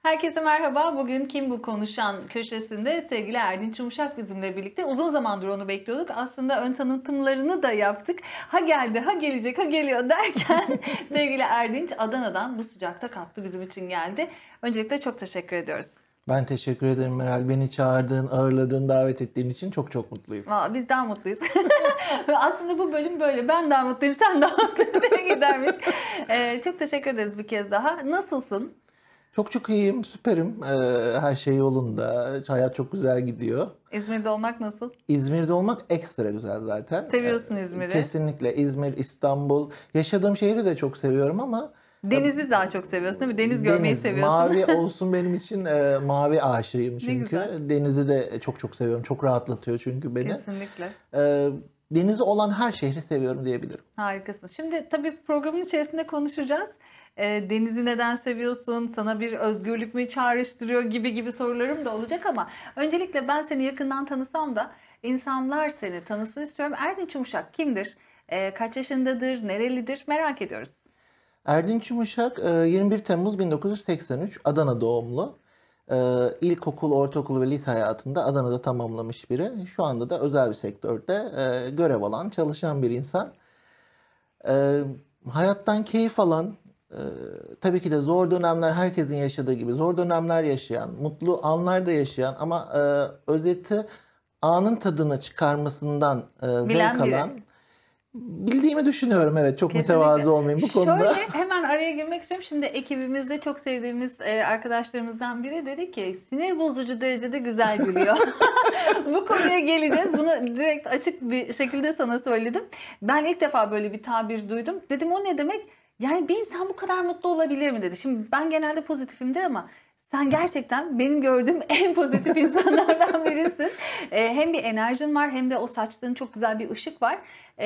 Herkese merhaba. Bugün Kim Bu Konuşan köşesinde sevgili Erdinç Yumuşak bizimle birlikte. Uzun zamandır onu bekliyorduk. Aslında ön tanıtımlarını da yaptık. Ha geldi, ha gelecek, ha geliyor derken sevgili Erdinç Adana'dan bu sıcakta kalktı, bizim için geldi. Öncelikle çok teşekkür ediyoruz. Ben teşekkür ederim Meral. Beni çağırdığın, ağırladığın, davet ettiğin için çok çok mutluyum. Vallahi biz daha mutluyuz. Aslında bu bölüm böyle. Ben daha mutluyum, sen daha mutluyum diye gidermiş. Çok teşekkür ederiz bir kez daha. Nasılsın? Çok çok iyiyim, süperim. Her şey yolunda. Hayat çok güzel gidiyor. İzmir'de olmak nasıl? İzmir'de olmak ekstra güzel zaten. Seviyorsun İzmir'i. Kesinlikle. İzmir, İstanbul. Yaşadığım şehri de çok seviyorum ama Denizi daha çok seviyorsun değil mi? Deniz görmeyi seviyorsun. Mavi olsun benim için, mavi aşığıyım çünkü. güzel. Denizi de çok çok seviyorum. Çok rahatlatıyor çünkü beni. Kesinlikle. Denizi olan her şehri seviyorum diyebilirim. Harikasın. Şimdi tabii programın içerisinde konuşacağız. Denizi neden seviyorsun? Sana bir özgürlük mü çağrıştırıyor gibi sorularım da olacak ama öncelikle ben seni yakından tanısam da insanlar seni tanısın istiyorum. Erdinç Yumuşak kimdir? Kaç yaşındadır? Nerelidir? Merak ediyoruz. Erdinç Yumuşak 21 Temmuz 1983 Adana doğumlu. İlkokul, ortaokul ve lise hayatında Adana'da tamamlamış biri. Şu anda da özel bir sektörde görev alan, çalışan bir insan. Hayattan keyif alan, tabii ki de zor dönemler herkesin yaşadığı gibi zor dönemler yaşayan, mutlu anlar da yaşayan ama özeti anın tadını çıkarmasından Bilen zevk biri. alan. Bildiğimi düşünüyorum, evet, çok Kesinlikle. mütevazı olmayayım bu konuda. Şöyle hemen araya girmek istiyorum. Şimdi ekibimizde çok sevdiğimiz arkadaşlarımızdan biri dedi ki sinir bozucu derecede güzel gülüyor. Bu konuya geleceğiz. Bunu direkt açık bir şekilde sana söyledim. Ben ilk defa böyle bir tabir duydum. Dedim o ne demek? Yani bir insan bu kadar mutlu olabilir mi dedi. Şimdi ben genelde pozitifimdir ama sen gerçekten benim gördüğüm en pozitif insanlardan birisin. Hem bir enerjin var hem de o saçtığın çok güzel bir ışık var.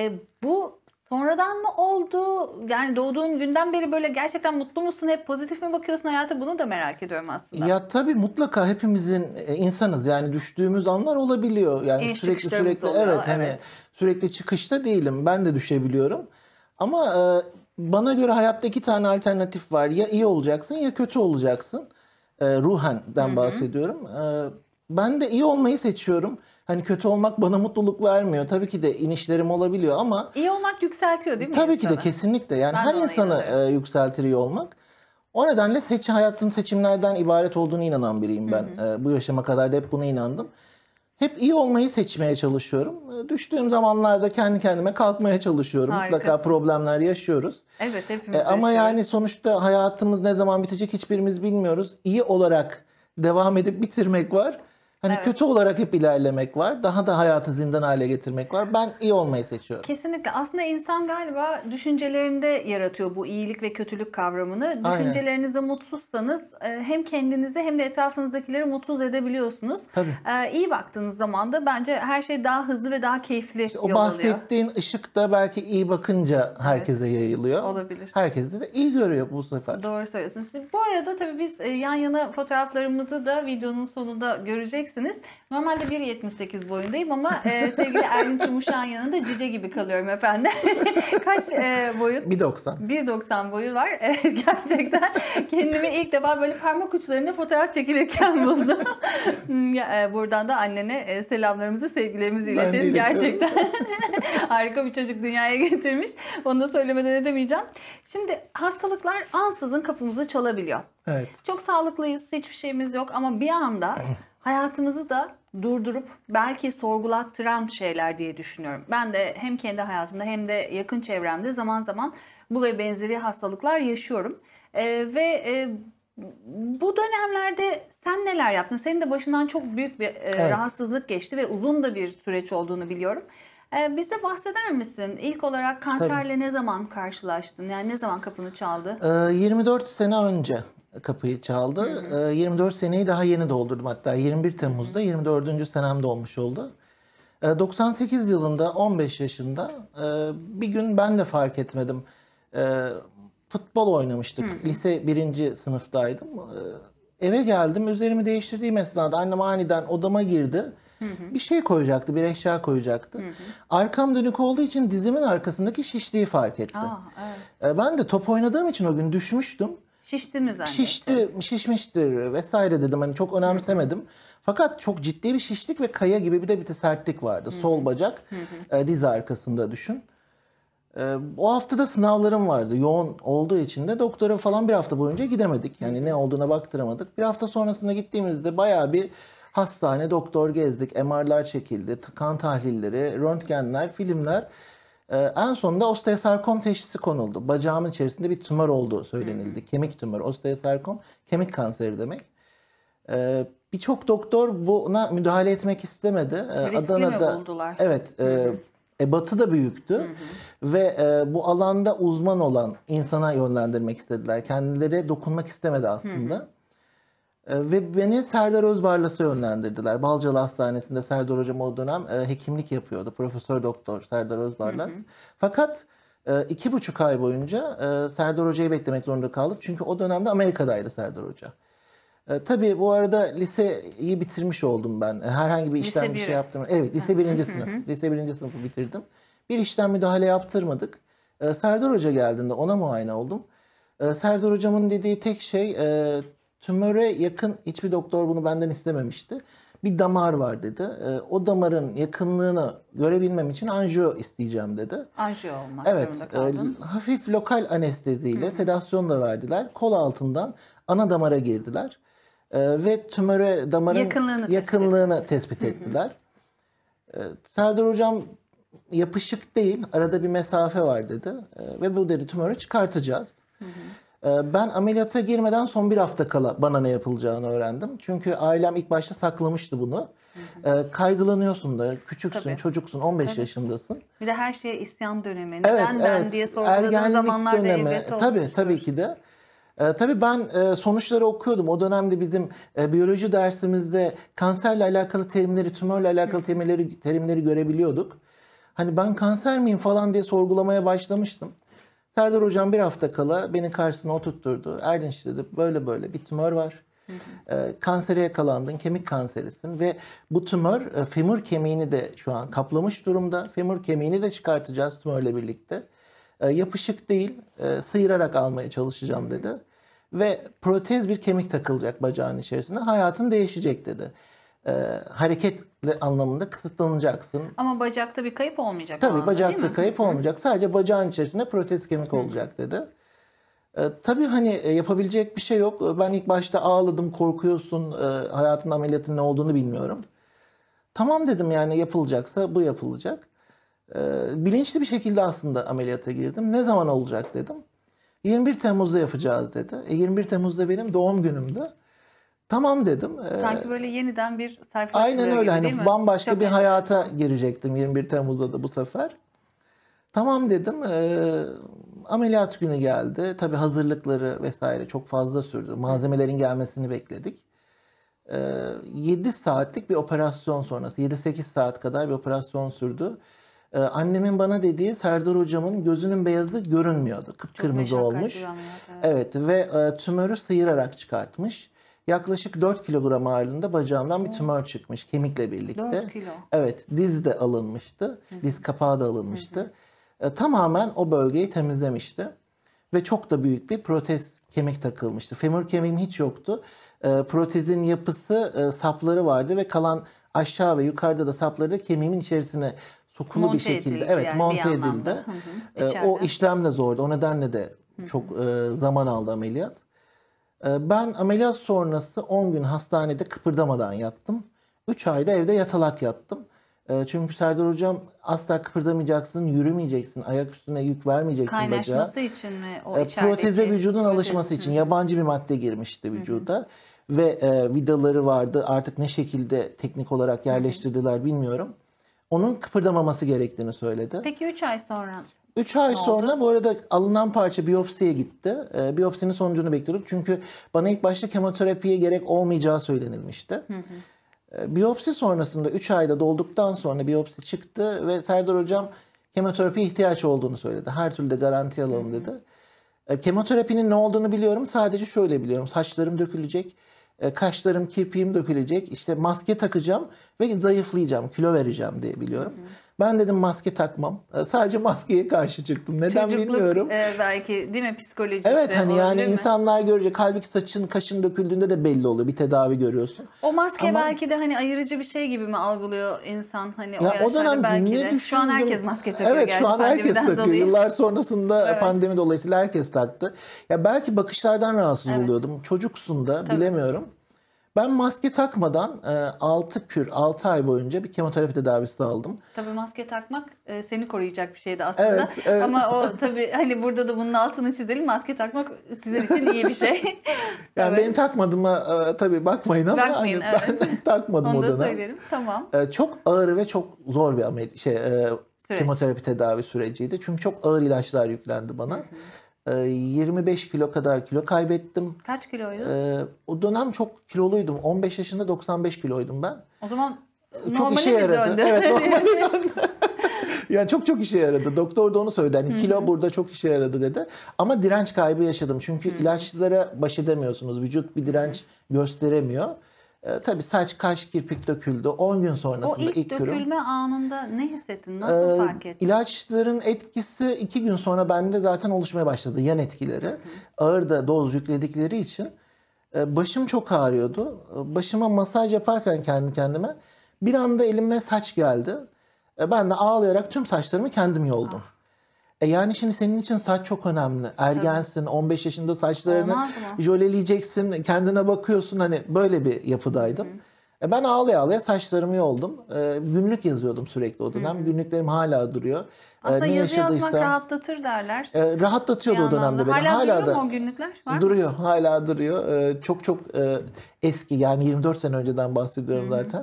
Bu sonradan mı oldu? Yani doğduğun günden beri böyle gerçekten mutlu musun? Hep pozitif mi bakıyorsun hayata? Bunu da merak ediyorum aslında. Ya tabii mutlaka hepimizin insanız, yani düştüğümüz anlar olabiliyor. Yani İniş sürekli çıkışlarımız oluyor, evet, hani evet. sürekli çıkışta değilim. Ben de düşebiliyorum. Ama bana göre hayatta iki tane alternatif var. Ya iyi olacaksın ya kötü olacaksın. Ruhenden bahsediyorum. Ben de iyi olmayı seçiyorum. Hani kötü olmak bana mutluluk vermiyor. Tabii ki de inişlerim olabiliyor ama İyi olmak yükseltiyor değil mi tabii ki de insanı? kesinlikle. Yani Ben her de ona insanı inanıyorum. yükseltir iyi olmak. O nedenle hayatın seçimlerden ibaret olduğunu inanan biriyim ben. Bu yaşama kadar da hep buna inandım. Hep iyi olmayı seçmeye çalışıyorum. Düştüğüm zamanlarda kendi kendime kalkmaya çalışıyorum. Mutlaka Harikasın. problemler yaşıyoruz. Evet, hepimiz Ama yaşıyoruz. yani sonuçta hayatımız ne zaman bitecek hiçbirimiz bilmiyoruz. İyi olarak devam edip bitirmek var. Hani Evet. kötü olarak hep ilerlemek var. Daha da hayatı zindan hale getirmek var. Ben iyi olmayı seçiyorum. Kesinlikle. Aslında insan galiba düşüncelerinde yaratıyor bu iyilik ve kötülük kavramını. Aynen. Düşüncelerinizde mutsuzsanız hem kendinizi hem de etrafınızdakileri mutsuz edebiliyorsunuz. Tabii. İyi baktığınız zaman da bence her şey daha hızlı ve daha keyifli O yol alıyor. bahsettiğin ışık da belki iyi bakınca herkese yayılıyor. Olabilir. Herkes de iyi görüyor bu sefer. Doğru söylüyorsunuz. Bu arada tabii biz yan yana fotoğraflarımızı da videonun sonunda göreceksiniz. Normalde 1.78 boyundayım ama sevgili Erdinç Yumuşak'ın yanında cüce gibi kalıyorum efendim. Kaç boyun? 1.90. 1.90 boyu var. Evet, gerçekten kendimi ilk defa böyle parmak uçlarına fotoğraf çekilirken buldum. Buradan da annene selamlarımızı, sevgilerimizi Ben de iletelim. iletiyorum. Gerçekten harika bir çocuk dünyaya getirmiş. Onu da söylemeden edemeyeceğim. Şimdi hastalıklar ansızın kapımızı çalabiliyor. Evet. Çok sağlıklıyız, hiçbir şeyimiz yok ama bir anda hayatımızı da durdurup belki sorgulattıran şeyler diye düşünüyorum. Ben de hem kendi hayatımda hem de yakın çevremde zaman zaman bu ve benzeri hastalıklar yaşıyorum. Bu dönemlerde sen neler yaptın? Senin de başından çok büyük bir rahatsızlık geçti ve uzun da bir süreç olduğunu biliyorum. Bize bahseder misin? İlk olarak kanserle ne zaman karşılaştın? Yani ne zaman kapını çaldı? 24 sene önce kapıyı çaldı. 24 seneyi daha yeni doldurdum hatta. 21 Temmuz'da 24. senem dolmuş oldu. 98 yılında 15 yaşında bir gün ben de fark etmedim. Futbol oynamıştık. Lise 1. sınıftaydım. Eve geldim. Üzerimi değiştirdiğim esnada annem aniden odama girdi. Bir şey koyacaktı, bir eşya koyacaktı. Arkam dönük olduğu için dizimin arkasındaki şişliği fark etti. Evet. Ben de top oynadığım için o gün düşmüştüm. Şişti mi zannettin? Şişmiştir vesaire dedim. Hani çok önemsemedim. Fakat çok ciddi bir şişlik ve kaya gibi bir sertlik vardı. Sol bacak, diz arkasında düşün. O hafta da sınavlarım vardı. Yoğun olduğu için de doktora falan bir hafta boyunca gidemedik. Yani ne olduğuna baktıramadık. Bir hafta sonrasında gittiğimizde bayağı bir hastane, doktor gezdik. MR'lar çekildi, kan tahlilleri, röntgenler, filmler. En sonunda osteosarkom teşhisi konuldu. Bacağımın içerisinde bir tümör olduğu söylenildi. Kemik tümörü, osteosarkom, kemik kanseri demek. Birçok doktor buna müdahale etmek istemedi. Riskli mi buldular? Evet, ebatı da büyüktü ve bu alanda uzman olan insana yönlendirmek istediler. Kendileri dokunmak istemedi aslında. Ve beni Serdar Özbarlas'a yönlendirdiler. Balcalı Hastanesi'nde Serdar Hocam o dönem hekimlik yapıyordu. Profesör Doktor Serdar Özbarlas. Fakat 2,5 ay boyunca Serdar Hoca'yı beklemek zorunda kaldık. Çünkü o dönemde Amerika'daydı Serdar Hoca. Tabii bu arada liseyi bitirmiş oldum ben. Herhangi bir işlem bir şey yaptım. Evet, lise 1. sınıf. Lise 1. sınıfı bitirdim. Bir işlem müdahale yaptırmadık. Serdar Hoca geldiğinde ona muayene oldum. Serdar Hocamın dediği tek şey tümöre yakın hiçbir doktor bunu benden istememişti. Bir damar var dedi. O damarın yakınlığını görebilmem için anjiyo isteyeceğim dedi. Anjiyo olmak Evet, zorunda kaldın. hafif lokal anesteziyle sedasyon da verdiler. Kol altından ana damara girdiler. Ve tümöre damarın yakınlığını tespit ettiler. Serdar Hocam yapışık değil, arada bir mesafe var dedi. Ve bu dedi tümörü çıkartacağız. Ben ameliyata girmeden son bir hafta kala bana ne yapılacağını öğrendim. Çünkü ailem ilk başta saklamıştı bunu. Kaygılanıyorsun da, küçüksün, Tabii. çocuksun, 15 yaşındasın. Bir de her şeye isyan dönemi. Evet, Neden ben evet. diye sorguladığın Ergenlik zamanlarda dönemi. elbette olmuştur. Tabii ki de. Tabii ben sonuçları okuyordum. O dönemde bizim biyoloji dersimizde kanserle alakalı terimleri, tümörle alakalı terimleri görebiliyorduk. Hani ben kanser miyim falan diye sorgulamaya başlamıştım. Serdar Hocam bir hafta kala beni karşısına oturtturdu. Erdinç dedi böyle böyle bir tümör var. Kansere yakalandın, kemik kanserisin ve bu tümör femur kemiğini de şu an kaplamış durumda. Femur kemiğini de çıkartacağız tümörle birlikte. Yapışık değil, sıyırarak almaya çalışacağım dedi. Ve protez bir kemik takılacak bacağın içerisine. Hayatın değişecek dedi. Hareketle anlamında kısıtlanacaksın. Ama bacakta bir kayıp olmayacak o Tabii anda, bacakta değil mi? kayıp olmayacak. Sadece bacağın içerisinde protez kemik olacak dedi. Tabii hani yapabilecek bir şey yok. Ben ilk başta ağladım, korkuyorsun. Hayatın ameliyatının ne olduğunu bilmiyorum. Tamam dedim yani yapılacaksa bu yapılacak. Bilinçli bir şekilde aslında ameliyata girdim. Ne zaman olacak dedim. 21 Temmuz'da yapacağız dedi. 21 Temmuz'da benim doğum günümdü. Tamam dedim. Sanki böyle yeniden bir sayfa Aynen açılıyor öyle. gibi, Hani değil mi? bambaşka Çok bir hayata enteresan. girecektim 21 Temmuz'da da bu sefer. Tamam dedim. Ameliyat günü geldi. Tabii hazırlıkları vesaire çok fazla sürdü. Malzemelerin gelmesini bekledik. 7 saatlik bir operasyon sonrası. 7-8 saat kadar bir operasyon sürdü. Annemin bana dediği Serdar Hocam'ın gözünün beyazı görünmüyordu. Çok Kıpkırmızı meşakkatli olmuş. bir ameliyat, evet. Evet ve tümörü sıyırarak çıkartmış. Yaklaşık 4 kilogram ağırlığında bacağımdan bir tümör çıkmış kemikle birlikte. 4 kilo. Evet, diz de alınmıştı. Diz kapağı da alınmıştı. Tamamen o bölgeyi temizlemişti. Ve çok da büyük bir protez kemik takılmıştı. Femur kemiğim hiç yoktu. Protezin yapısı sapları vardı ve kalan aşağı ve yukarıda da sapları da kemiğimin içerisine sokulu Monte bir şekilde edildi evet yani monte bir edildi. anlamda. O İçeride. işlem de zordu. O nedenle de çok zaman aldı ameliyat. Ben ameliyat sonrası 10 gün hastanede kıpırdamadan yattım. 3 ayda evde yatalak yattım. Çünkü Serdar Hocam asla kıpırdamayacaksın, yürümeyeceksin, ayak üstüne yük vermeyeceksin bacağa. Kaynaşması için mi o içerideki? Proteze vücudun protez? alışması için yabancı bir madde girmişti vücuda. Ve vidaları vardı. Artık ne şekilde teknik olarak yerleştirdiler bilmiyorum. Onun kıpırdamaması gerektiğini söyledi. Peki 3 ay sonra 3 ay ne sonra oldu? bu arada alınan parça biyopsiye gitti. Biyopsinin sonucunu bekliyorduk. Çünkü bana ilk başta kemoterapiye gerek olmayacağı söylenilmişti. Biyopsi sonrasında 3 ayda dolduktan sonra biyopsi çıktı ve Serdar Hocam kemoterapiye ihtiyaç olduğunu söyledi. Her türlü de garanti alalım dedi. Kemoterapinin ne olduğunu biliyorum. Sadece şöyle biliyorum. Saçlarım dökülecek, kaşlarım, kirpiğim dökülecek. İşte maske takacağım ve zayıflayacağım, kilo vereceğim diye biliyorum. Ben dedim maske takmam. Sadece maskeye karşı çıktım. Neden Çocukluk bilmiyorum. belki değil mi, psikolojisi Evet, hani yani olabilir mi? insanlar görecek. Halbuki saçın, kaşın döküldüğünde de belli oluyor. Bir tedavi görüyorsun. O maske Ama belki de hani ayırıcı bir şey gibi mi algılıyor insan, hani o ya o yaşlarda dönem belki ne de. Şu an düşündüm? herkes maske takıyor Evet, gerçi şu an herkes pandemiden takıyor. dolayı. Yıllar sonrasında Evet. pandemi dolayısıyla herkes taktı. Ya belki bakışlardan rahatsız Evet. oluyordum. Çocuksun da Tabii. bilemiyorum. Ben maske takmadan 6 ay boyunca bir kemoterapi tedavisi aldım. Tabii maske takmak seni koruyacak bir şeydi aslında. Evet, evet. Ama o tabii hani burada da bunun altını çizelim. Maske takmak sizin için iyi bir şey. Yani Tabii. benim takmadığıma tabii bakmayın ama Bakmayın, hani evet. ben takmadım Onu o da dönem. söyleyelim. Tamam. Çok ağır ve çok zor bir Süreç. kemoterapi tedavi süreciydi. Çünkü çok ağır ilaçlar yüklendi bana. 25 kilo kadar kilo kaybettim. Kaç kiloydun? O dönem çok kiloluydum. 15 yaşında 95 kiloydum ben. O zaman Çok normale işe mi yaradı. döndü? Evet, normale döndü. Yani çok işe yaradı. Doktor da onu söyledi. Hani kilo burada çok işe yaradı dedi. Ama direnç kaybı yaşadım. Çünkü ilaçlara baş edemiyorsunuz. Vücut bir direnç gösteremiyor. Tabii saç, kaş, kirpik döküldü. 10 gün O sonrasında ilk kürüm. dökülme anında ne hissettin? Nasıl fark ettin? İlaçların etkisi 2 gün sonra bende zaten oluşmaya başladı. Yan etkileri. Ağır da doz yükledikleri için. Başım çok ağrıyordu. Başıma masaj yaparken kendi kendime bir anda elime saç geldi. Ben de ağlayarak tüm saçlarımı kendim yoldum. Yani şimdi senin için saç çok önemli. Ergensin, 15 yaşında saçlarını Olmaz mı? jöleleyeceksin, kendine bakıyorsun, hani böyle bir yapıdaydım. Ben ağlaya ağlaya saçlarımı yoldum. Günlük yazıyordum sürekli o dönem. Günlüklerim hala duruyor. Aslında Ne yazı yazmak yaşadıysam rahatlatır derler. rahatlatıyordu Bir o dönemde anlamda. beni. Hala duruyor da mu o günlükler? Var mı? duruyor, hala duruyor. Çok eski, yani 24 sene önceden bahsediyorum zaten.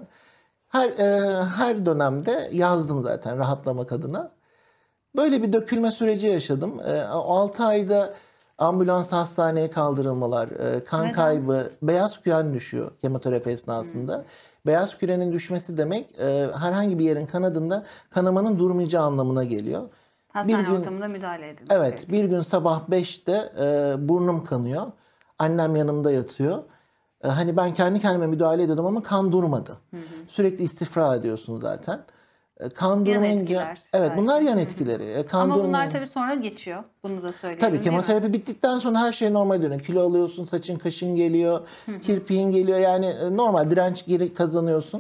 Her dönemde yazdım zaten rahatlamak adına. Böyle bir dökülme süreci yaşadım. 6 ayda ambulans hastaneye kaldırılmalar, kan Neden? kaybı, beyaz küren düşüyor kemoterapi esnasında. Beyaz kürenin düşmesi demek herhangi bir yerin kanadında kanamanın durmayacağı anlamına geliyor. Hastane Bir gün- ortamında müdahale edilmesi Evet, gerekiyor. bir gün sabah 5'te burnum kanıyor. Annem yanımda yatıyor. Hani ben kendi kendime müdahale ediyordum ama kan durmadı. Sürekli istifra ediyorsun zaten. Kan durmayınca, etkiler evet, belki. bunlar yan etkileri. Kan Ama bunlar durmayınca, tabii sonra geçiyor. Bunu da söyleyelim tabii değil mi? kemoterapi bittikten sonra her şey normal dönüyor. Kilo alıyorsun, saçın kaşın geliyor, kirpiğin geliyor. Yani normal direnç geri kazanıyorsun.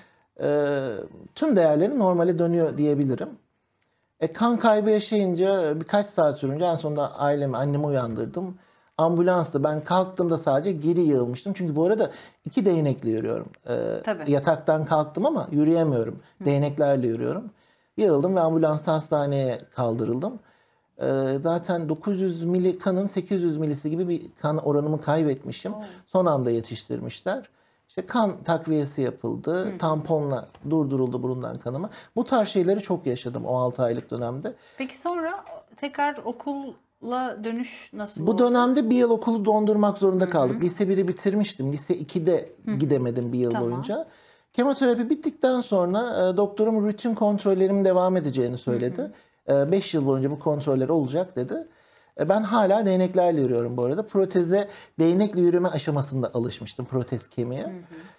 Tüm değerleri normale dönüyor diyebilirim. Kan kaybı yaşayınca birkaç saat sürünce en sonunda annemi uyandırdım. Ambulansta ben kalktığımda sadece geri yığılmıştım. Çünkü bu arada 2 değnekle yürüyorum. Tabii. Yataktan kalktım ama yürüyemiyorum. Değneklerle yürüyorum. Yığıldım ve ambulansta hastaneye kaldırıldım. Zaten 900 mili kanın 800 milisi gibi bir kan oranımı kaybetmişim. Son anda yetiştirmişler. İşte kan takviyesi yapıldı. Tamponla durduruldu burundan kanama. Bu tarz şeyleri çok yaşadım o 6 aylık dönemde. Peki sonra tekrar okula dönüş nasıl Bu oldu? dönemde bir yıl okulu dondurmak zorunda kaldık. Lise 1'i bitirmiştim. Lise 2'de gidemedim bir yıl Tamam. boyunca. Kemoterapi bittikten sonra doktorum rutin kontrollerimin devam edeceğini söyledi. 5 yıl boyunca bu kontroller olacak dedi. Ben hala değneklerle yürüyorum bu arada. Proteze değnekle yürüme aşamasında alışmıştım, protez kemiğe.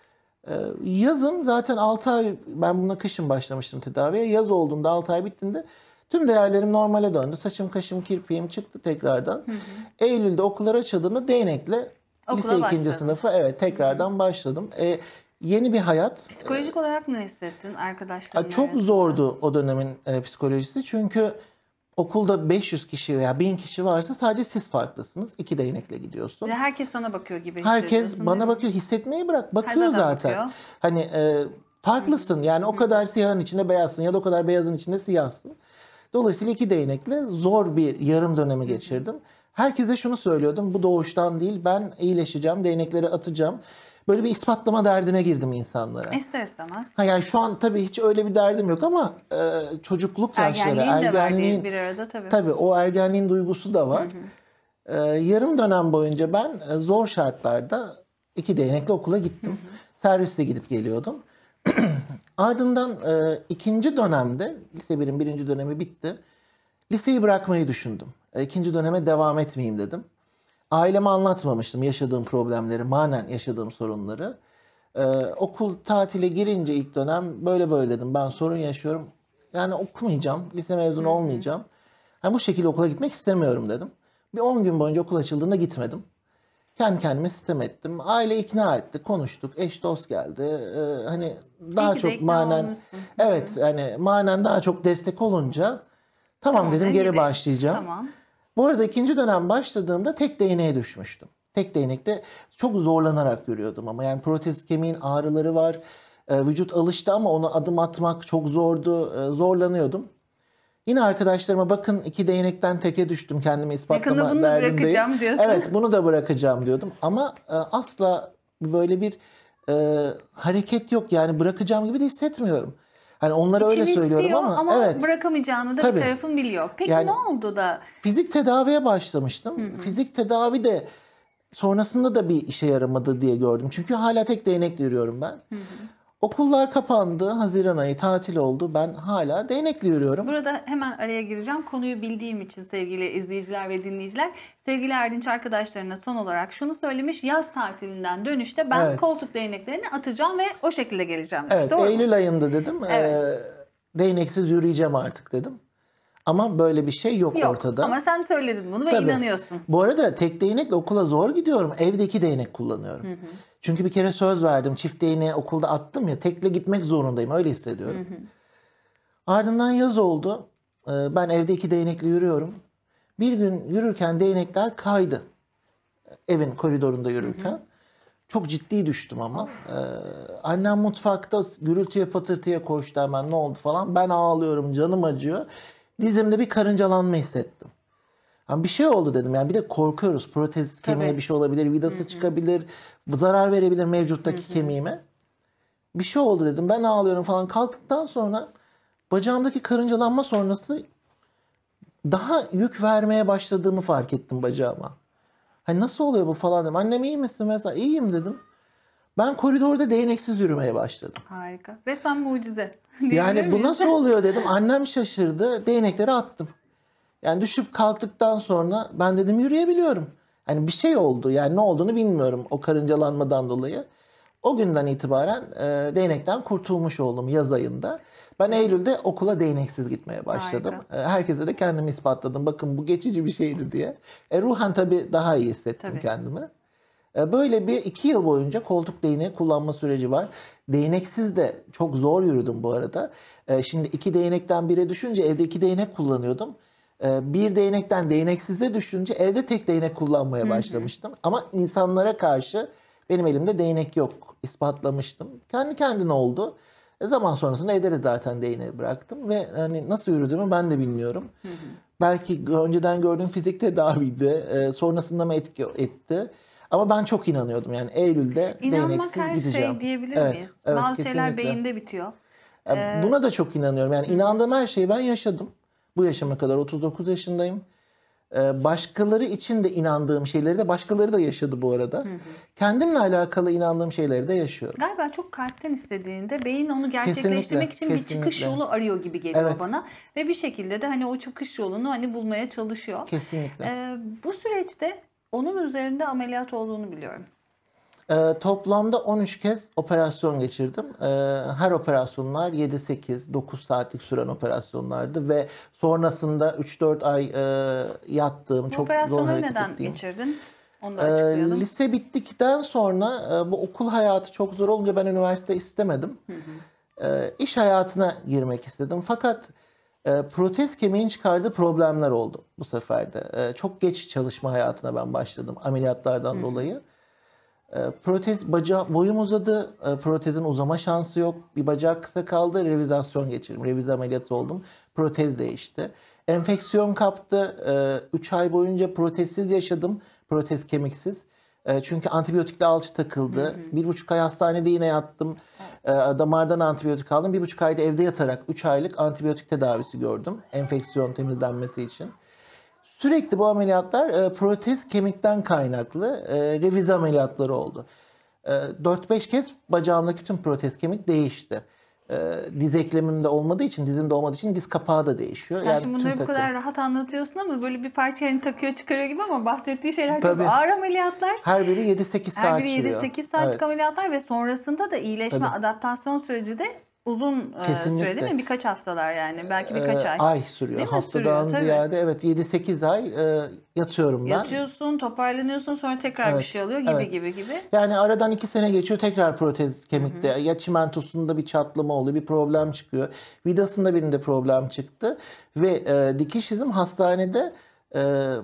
Yazın zaten 6 ay, ben buna kışın başlamıştım tedaviye. Yaz olduğunda 6 ay bittiğinde tüm değerlerim normale döndü. Saçım, kaşım, kirpiğim çıktı tekrardan. Eylül'de okullar açıldığında değnekle Okula lise 2. başladın. sınıfa tekrardan başladım. Yeni bir hayat. Psikolojik olarak ne hissettin arkadaşların Çok arasında? zordu o dönemin psikolojisi. Çünkü okulda 500 kişi veya 1000 kişi varsa sadece siz farklısınız. 2 değnekle gidiyorsun. Bir de herkes sana bakıyor gibi hissediyorsun. Herkes bana değil mi? bakıyor. Hissetmeyi bırak. Bakıyor zaten zaten. bakıyor. Hani farklısın. Yani o kadar siyahın içinde beyazsın ya da o kadar beyazın içinde siyahsın. Dolayısıyla 2 değnekle zor bir yarım dönemi geçirdim. Herkese şunu söylüyordum. Bu doğuştan değil. Ben iyileşeceğim. Değnekleri atacağım. Böyle bir ispatlama derdine girdim insanlara. İster istemez. Yani şu an tabii hiç öyle bir derdim yok ama çocukluk yaşları, Ergenliğin de verdiği bir arada tabii. tabii o ergenliğin duygusu da var. Yarım dönem boyunca ben zor şartlarda 2 değnekle okula gittim. Servisle gidip geliyordum. Ardından ikinci dönemde, lise 1'in birinci dönemi bitti. Liseyi bırakmayı düşündüm. İkinci döneme devam etmeyeyim dedim. Aileme anlatmamıştım yaşadığım problemleri, manen yaşadığım sorunları. Okul tatile girince ilk dönem böyle dedim. Ben sorun yaşıyorum. Yani okumayacağım, lise mezunu olmayacağım. Yani bu şekilde okula gitmek istemiyorum dedim. Bir 10 gün boyunca okul açıldığında gitmedim. Kendi kendime sitem ettim. Aile ikna etti, konuştuk. Eş dost geldi. Hani daha İyi ki de çok ikna manen, olmuşsun. evet hani manen daha çok destek olunca tamam dedim, ben geri başlayacağım. Tamam. Bu arada ikinci dönem başladığımda tek değneğe düşmüştüm. Tek değnekte çok zorlanarak yürüyordum ama yani protez kemiğin ağrıları var. Vücut alıştı ama ona adım atmak çok zordu. Zorlanıyordum. Yine arkadaşlarıma bakın 2 değnekten teke düştüm, kendimi Yakında ispatlama bunu da derdindeyim. bırakacağım diyorsun. Evet, bunu da bırakacağım diyordum ama asla böyle bir hareket yok, yani bırakacağım gibi de hissetmiyorum. Hani onlara öyle İçin söylüyorum istiyor ama evet. bırakamayacağını da Tabii. bir tarafın biliyor. Peki Yani ne oldu da? fizik tedaviye başlamıştım. Fizik tedavi de sonrasında da bir işe yaramadı diye gördüm. Çünkü hala tek değnekle yürüyorum ben. Okullar kapandı. Haziran ayı tatil oldu. Ben hala değnekle yürüyorum. Burada hemen araya gireceğim. Konuyu bildiğim için sevgili izleyiciler ve dinleyiciler. Sevgili Erdinç arkadaşlarına son olarak şunu söylemiş. Yaz tatilinden dönüşte ben Evet. koltuk değneklerini atacağım ve o şekilde geleceğim demiş. Evet, Doğru mu? Eylül ayında dedim. Evet. Değneksiz yürüyeceğim artık dedim. Ama böyle bir şey yok Yok ortada. ama sen söyledin bunu ve Tabii. inanıyorsun. Bu arada tek değnekle okula zor gidiyorum. Evde 2 değnek kullanıyorum. Çünkü bir kere söz verdim. Çift değneği okulda attım ya. Tekle gitmek zorundayım. Öyle hissediyorum. Ardından yaz oldu. Ben evde 2 değnekle yürüyorum. Bir gün yürürken değnekler kaydı. Evin koridorunda yürürken. Çok ciddi düştüm ama. Annem mutfakta gürültüye patırtıya koştu hemen, ne oldu falan. Ben ağlıyorum, canım acıyor. Dizimde bir karıncalanma hissettim. Yani bir şey oldu dedim. Yani bir de korkuyoruz. Protez kemiğe Tabii. bir şey olabilir, vidası çıkabilir, zarar verebilir mevcuttaki kemiğime. Bir şey oldu dedim. Ben ağlıyorum falan. Kalktıktan sonra bacağımdaki karıncalanma sonrası daha yük vermeye başladığımı fark ettim bacağıma. Hani nasıl oluyor bu falan dedim. Annem iyi misin mesela? İyiyim dedim. Ben koridorda değneksiz yürümeye başladım. Harika. Resmen mucize. Yani Diyebilir bu miyiz? nasıl oluyor dedim. Annem şaşırdı. Değnekleri attım. Yani düşüp kalktıktan sonra ben dedim yürüyebiliyorum. Hani bir şey oldu. Yani ne olduğunu bilmiyorum o karıncalanmadan dolayı. O günden itibaren değnekten kurtulmuş oldum yaz ayında. Ben Eylül'de okula değneksiz gitmeye başladım. Herkese de kendimi ispatladım. Bakın bu geçici bir şeydi diye. Ruhen tabii daha iyi hissettim Tabii. kendimi. Böyle bir 2 yıl boyunca koltuk değneği kullanma süreci var. Değneksiz de çok zor yürüdüm bu arada. Şimdi 2 değnekten 1'e düşünce evde 2 değnek kullanıyordum. Bir değnekten değneksize düşünce evde tek değnek kullanmaya başlamıştım. Ama insanlara karşı benim elimde değnek yok. İspatlamıştım. Kendi kendine oldu. Zaman sonrasında evde de zaten değneği bıraktım ve hani nasıl yürüdüğümü ben de bilmiyorum. Belki önceden gördüğüm fizik tedaviydi. Sonrasında mı etki etti? Ama ben çok inanıyordum. Yani Eylül'de İnanmak değneksiz her gideceğim. şey diyebilir Evet, miyiz? evet, Bazı şeyler kesinlikle. beyinde bitiyor. Buna da çok inanıyorum. Yani inandığım her şeyi ben yaşadım. Bu yaşıma kadar 39 yaşındayım. Başkaları için de inandığım şeyleri de başkaları da yaşadı bu arada. Kendimle alakalı inandığım şeyleri de yaşıyorum. Galiba çok kalpten istediğinde beyin onu gerçekleştirmek için bir çıkış kesinlikle. yolu arıyor gibi geliyor Evet. bana. Ve bir şekilde de hani o çıkış yolunu hani bulmaya çalışıyor. Kesinlikle. Bu süreçte onun üzerinde ameliyat olduğunu biliyorum. Toplamda 13 kez operasyon geçirdim. Her operasyonlar 7-8-9 saatlik süren operasyonlardı ve sonrasında 3-4 ay yattığım, Bu çok zor operasyonları hareket neden ettiğim. geçirdin? Onu da açıklayalım. Lise bittikten sonra bu okul hayatı çok zor olunca ben üniversite istemedim. İş hayatına girmek istedim. Fakat protez kemiğin çıkardığı problemler oldu bu sefer de. Çok geç çalışma hayatına ben başladım ameliyatlardan dolayı. Boyum uzadı. Protezin uzama şansı yok. Bir bacak kısa kaldı. Revizasyon geçirdim. Revize ameliyatı oldum. Protez değişti. Enfeksiyon kaptı. 3 ay boyunca protezsiz yaşadım. Protez kemiksiz. Çünkü antibiyotikle alçı takıldı. 1,5 ay hastanede yine yattım. Damardan antibiyotik aldım. 1,5 ayda evde yatarak 3 aylık antibiyotik tedavisi gördüm. Enfeksiyon temizlenmesi için. Sürekli bu ameliyatlar protez kemikten kaynaklı revize ameliyatları oldu. 4-5 kez bacağımdaki tüm protez kemik değişti. Diz eklemimde olmadığı için, dizimde olmadığı için diz kapağı da değişiyor. Sen şimdi bunları bu kadar rahat anlatıyorsun ama böyle bir parça hani takıyor çıkarıyor gibi ama bahsettiği şeyler Tabii. çok ağır ameliyatlar. Her biri 7-8 saat Her biri sürüyor. 7-8 saatlik Evet. ameliyatlar ve sonrasında da iyileşme, Tabii. adaptasyon süreci de uzun süre değil Kesinlikle. mi? Birkaç haftalar yani. Belki birkaç ay. Ay sürüyor. Değil mi? Sürüyor Haftadan tabii. ziyade evet 7-8 ay yatıyorum ben. Yatıyorsun, toparlanıyorsun, sonra tekrar bir Evet, şey oluyor gibi evet. gibi gibi. Yani aradan 2 sene geçiyor, tekrar protez kemikte. Ya çimentosunda bir çatlama oluyor, bir problem çıkıyor. Vidasında birinde problem çıktı. Ve dikiş izim hastanede e,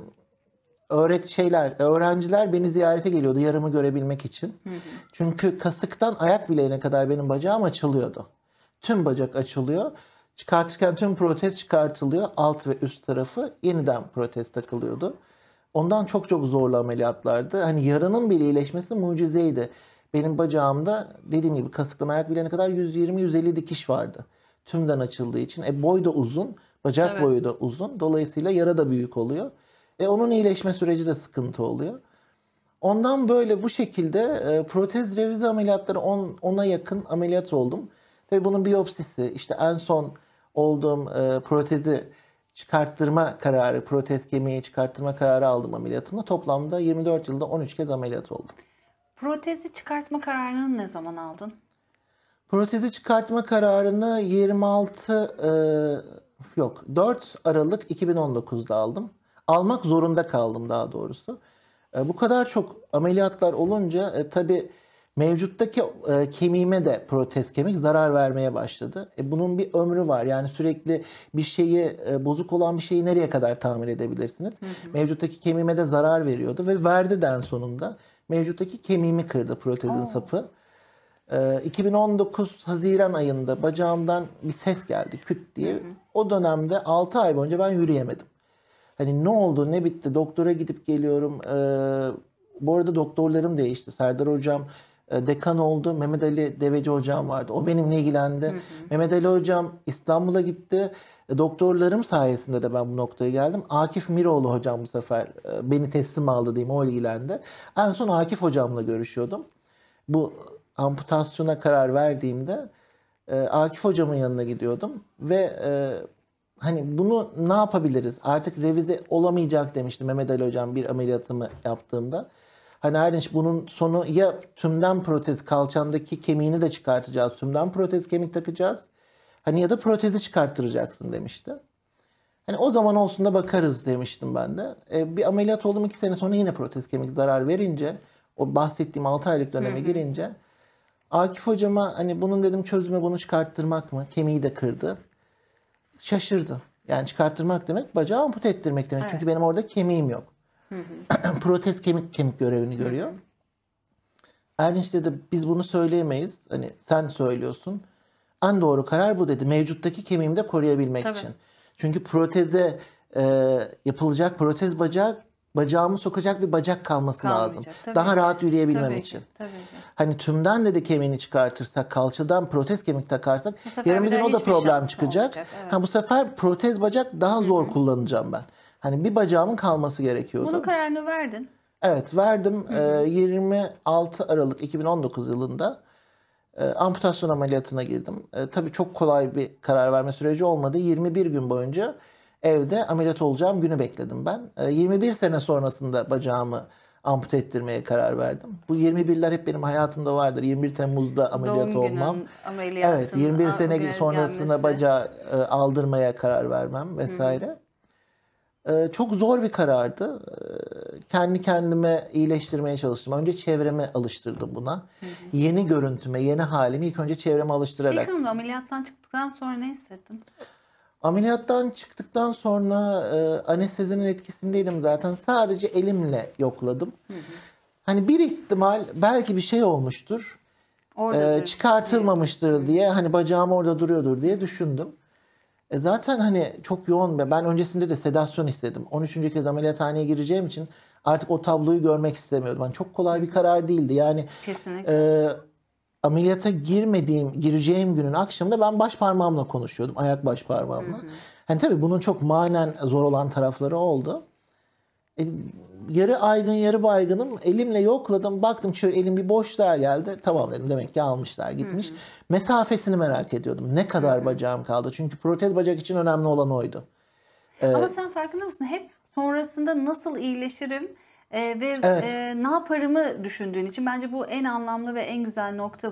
öğrenciler beni ziyarete geliyordu yaramı görebilmek için. Çünkü kasıktan ayak bileğine kadar benim bacağım açılıyordu. Tüm bacak açılıyor. Çıkartırken tüm protez çıkartılıyor. Alt ve üst tarafı yeniden protez takılıyordu. Ondan çok çok zorlu ameliyatlardı. Hani yaranın bile iyileşmesi mucizeydi. Benim bacağımda dediğim gibi kasıktan ayak bileğine kadar 120-150 dikiş vardı. Tümden açıldığı için. Boy da uzun, bacak Evet. boyu da uzun. Dolayısıyla yara da büyük oluyor. Onun iyileşme süreci de sıkıntı oluyor. Ondan böyle bu şekilde protez revize ameliyatları 10'a yakın ameliyat oldum. Tabii bunun biyopsisi, işte en son olduğum protezi çıkarttırma kararı, protez kemiği çıkarttırma kararı aldım ameliyatımda. Toplamda 24 yılda 13 kez ameliyat oldum. Protezi çıkartma kararını ne zaman aldın? Protezi çıkartma kararını 4 Aralık 2019'da aldım. Almak zorunda kaldım daha doğrusu. Bu kadar çok ameliyatlar olunca tabii mevcuttaki kemiğime de protez kemik zarar vermeye başladı. Bunun bir ömrü var. Yani sürekli bir şeyi bozuk olan bir şeyi nereye kadar tamir edebilirsiniz? Mevcuttaki kemiğime de zarar veriyordu ve verdi de en sonunda. Mevcuttaki kemiğimi kırdı protezin sapı. 2019 Haziran ayında bacağımdan bir ses geldi küt diye. O dönemde 6 ay boyunca ben yürüyemedim. Hani ne oldu, ne bitti? Doktora gidip geliyorum. Bu arada doktorlarım değişti. Serdar hocam dekan oldu. Mehmet Ali Deveci hocam vardı. O benimle ilgilendi. Mehmet Ali hocam İstanbul'a gitti. Doktorlarım sayesinde de ben bu noktaya geldim. Akif Miroğlu hocam bu sefer beni teslim aldı diyeyim. O ilgilendi. En son Akif hocamla görüşüyordum. Bu amputasyona karar verdiğimde Akif hocamın yanına gidiyordum ve hani bunu ne yapabiliriz? Artık revize olamayacak demişti Mehmet Ali hocam bir ameliyatımı yaptığımda. Hani Erdinç bunun sonu ya tümden protez kalçandaki kemiğini de çıkartacağız. Tümden protez kemik takacağız. Hani ya da protezi çıkarttıracaksın demişti. Hani o zaman olsun da bakarız demiştim ben de. Bir ameliyat oldum 2 sene sonra yine protez kemik zarar verince o bahsettiğim 6 aylık döneme girince Akif hocama hani bunun dedim çözümü bunu çıkarttırmak mı? Kemiği de kırdı. Şaşırdı. Yani çıkarttırmak demek bacağı ampute ettirmek demek. Evet. Çünkü benim orada kemiğim yok. Protez kemik görevini görüyor. Erdinç dedi biz bunu söyleyemeyiz. Hani sen söylüyorsun. En doğru karar bu dedi. Mevcuttaki kemiğimi de koruyabilmek Tabii. için. Çünkü proteze yapılacak protez bacağımı sokacak bir bacak kalması lazım. Kalmayacak, tabii Daha ki. rahat yürüyebilmem Tabii için. ki, tabii ki. Hani tümden de kemiğini çıkartırsak, kalçadan protez kemik takarsak Bu sefer yarın bir bir gün daha o da hiçbir problem şansın çıkacak. olmayacak, evet. Ha, bu sefer protez bacak daha zor kullanacağım ben. Hani bir bacağımın kalması gerekiyordu. Bunun kararını verdin. Evet verdim. 26 Aralık 2019 yılında amputasyon ameliyatına girdim. Tabii çok kolay bir karar verme süreci olmadı. 21 gün boyunca evde ameliyat olacağım günü bekledim ben. 21 sene sonrasında bacağımı ampute ettirmeye karar verdim. Bu 21'ler hep benim hayatımda vardır. 21 Temmuz'da ameliyat Doğum günün, olmam. ameliyatın, Evet, 21 o sene güne sonrasında gelmesi. bacağı aldırmaya karar vermem vesaire. Çok zor bir karardı. Kendi kendime iyileştirmeye çalıştım. Önce çevreme alıştırdım buna. Yeni görüntüme, yeni halimi ilk önce çevreme alıştırarak. İlk anda ameliyattan çıktıktan sonra ne hissettin? Ameliyattan çıktıktan sonra anestezinin etkisindeydim zaten. Sadece elimle yokladım. Hani bir ihtimal belki bir şey olmuştur. Oradadır. Çıkartılmamıştır diye hani bacağım orada duruyordur diye düşündüm. Zaten hani çok yoğun ve ben öncesinde de sedasyon istedim. 13. kez ameliyathaneye gireceğim için artık o tabloyu görmek istemiyordum. Yani çok kolay bir karar değildi. Yani Kesinlikle. ameliyata gireceğim günün akşamında ben baş parmağımla konuşuyordum. Ayak baş parmağımla. Hani tabii bunun çok manen zor olan tarafları oldu. Yarı aygın yarı baygınım. Elimle yokladım. Baktım şöyle elim bir boşluğa geldi. Tamam dedim demek ki almışlar gitmiş. Mesafesini merak ediyordum. Ne kadar bacağım kaldı. Çünkü protez bacak için önemli olan oydu. Ama sen farkında mısın? Hep sonrasında nasıl iyileşirim ve Evet. ne yaparımı düşündüğün için bence bu en anlamlı ve en güzel nokta bu.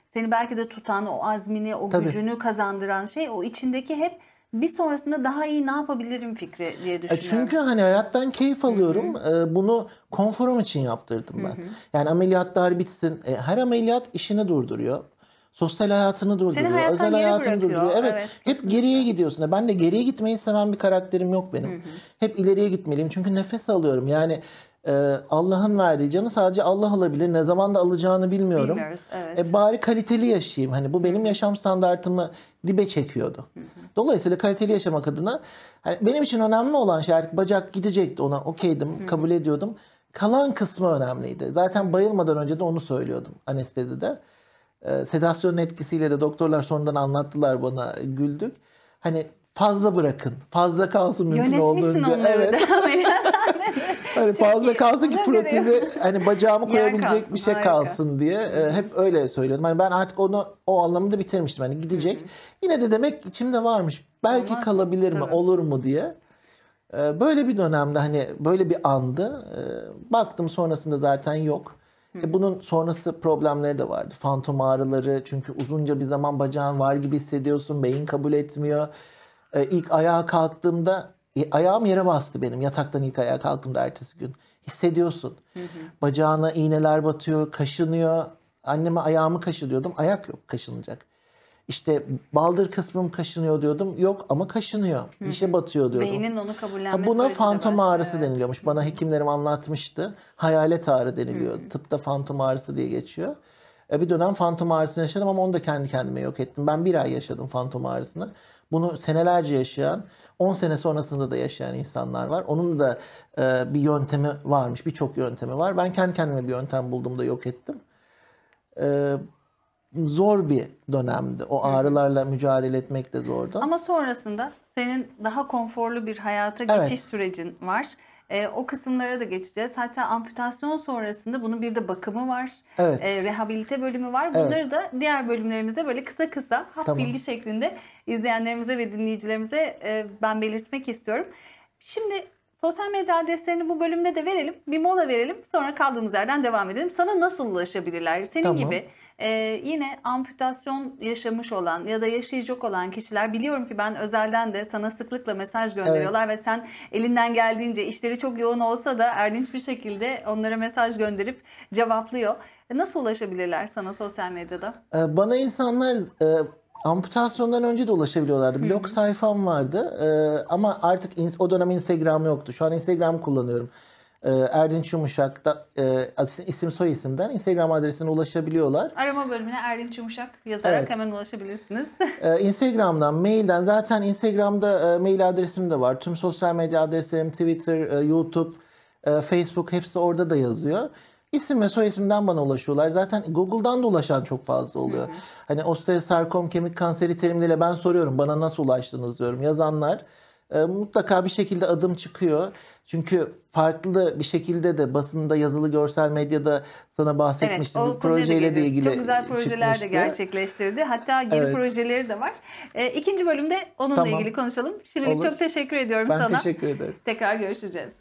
seni belki de tutan, o azmini, o Tabii. gücünü kazandıran şey o içindeki hep bir sonrasında daha iyi ne yapabilirim fikri diye düşünüyorum. Çünkü hani hayattan keyif alıyorum. Bunu konforum için yaptırdım ben. Yani ameliyatlar bitsin. Her ameliyat işini durduruyor. Sosyal hayatını durduruyor. hayattan Özel geri hayatını bırakıyor. durduruyor. Evet. Evet, Hep kesinlikle. geriye gidiyorsun. Ben de geriye gitmeyi seven bir karakterim yok benim. Hep ileriye gitmeliyim. Çünkü nefes alıyorum. Yani Allah'ın verdiği canı sadece Allah alabilir. Ne zaman da alacağını bilmiyorum. Bilmiyoruz, evet. Bari kaliteli yaşayayım. Hani bu benim yaşam standartımı dibe çekiyordu. Dolayısıyla kaliteli yaşamak adına hani benim için önemli olan şey, artık bacak gidecekti, ona okeydim, kabul ediyordum. Kalan kısmı önemliydi. Zaten bayılmadan önce de onu söylüyordum anestezide. Sedasyonun etkisiyle de doktorlar sonradan anlattılar bana, güldük. Hani fazla bırakın, fazla kalsın mümkün Yönetmişsin olduğunca. onları Evet. da ameliyathanede. Hani fazla kalsın ki Ona göre proteze hani bacağımı Yer koyabilecek kalsın, bir şey harika. kalsın diye hep öyle söylüyordum. Hani ben artık onu o anlamda bitirmiştim. Hani gidecek. Yine de demek içimde varmış. Belki Olmaz mı? kalabilir mi, Tabii. olur mu diye. Böyle bir dönemde, hani böyle bir andı. Baktım sonrasında zaten yok. Bunun sonrası problemleri de vardı. Fantom ağrıları, çünkü uzunca bir zaman bacağın var gibi hissediyorsun. Beyin kabul etmiyor. İlk ayağa kalktığımda ayağım yere bastı benim. Yataktan ilk ayağa kalktığımda ertesi gün. Hissediyorsun. Bacağına iğneler batıyor, kaşınıyor. Anneme ayağımı kaşı diyordum. Ayak yok kaşınacak. İşte baldır kısmım kaşınıyor diyordum. Yok ama kaşınıyor. Bir şey batıyor diyordum. Beynin onu kabullenme Buna süreci de fantom var. ağrısı Evet. deniliyormuş. Bana hekimlerim anlatmıştı. Hayalet ağrı deniliyor. Tıpta fantom ağrısı diye geçiyor. Bir dönem fantom ağrısını yaşadım ama onu da kendi kendime yok ettim. Ben 1 ay yaşadım fantom ağrısını. Bunu senelerce yaşayan, 10 sene sonrasında da yaşayan insanlar var. Onun da bir yöntemi varmış. Birçok yöntemi var. Ben kendi kendime bir yöntem buldum da yok ettim. Zor bir dönemdi. O ağrılarla mücadele etmek de zordu. Ama sonrasında senin daha konforlu bir hayata Evet. geçiş sürecin var. O kısımlara da geçeceğiz. Hatta amputasyon sonrasında bunun bir de bakımı var. Evet. Rehabilite bölümü var. Bunları da diğer bölümlerimizde böyle kısa kısa hap Tamam. bilgi şeklinde izleyenlerimize ve dinleyicilerimize ben belirtmek istiyorum. Şimdi sosyal medya adreslerini bu bölümde de verelim. Bir mola verelim. Sonra kaldığımız yerden devam edelim. Sana nasıl ulaşabilirler? Senin Tamam. gibi yine amputasyon yaşamış olan ya da yaşayacak olan kişiler, biliyorum ki ben özelden de sana sıklıkla mesaj gönderiyorlar ve sen elinden geldiğince, işleri çok yoğun olsa da erdinç bir şekilde onlara mesaj gönderip cevaplıyor. Nasıl ulaşabilirler sana sosyal medyada? Bana insanlar amputasyondan önce de ulaşabiliyorlardı. Blog sayfam vardı. Ama artık o dönem Instagram yoktu. Şu an Instagram kullanıyorum. Erdinç Yumuşak'ta isim soy isimden Instagram adresine ulaşabiliyorlar. Arama bölümüne Erdinç Yumuşak yazarak Evet. hemen ulaşabilirsiniz. Instagram'dan, mailden, zaten Instagram'da mail adresim de var. Tüm sosyal medya adreslerim, Twitter, YouTube, Facebook, hepsi orada da yazıyor. İsim ve soy isimden bana ulaşıyorlar. Zaten Google'dan da ulaşan çok fazla oluyor. Hani osteosarkom, kemik kanseri terimleriyle ben soruyorum, bana nasıl ulaştınız diyorum. Yazanlar mutlaka bir şekilde adım çıkıyor. Çünkü farklı bir şekilde de basında, yazılı, görsel medyada sana bahsetmiştim. Evet, Bir projeyle de ilgili çok güzel projeler de çıkmıştı. gerçekleştirdi. Hatta yeni Evet. projeleri de var. İkinci bölümde onunla Tamam. ilgili konuşalım. Şimdilik Olur. çok teşekkür ediyorum Ben sana. teşekkür ederim. Tekrar görüşeceğiz.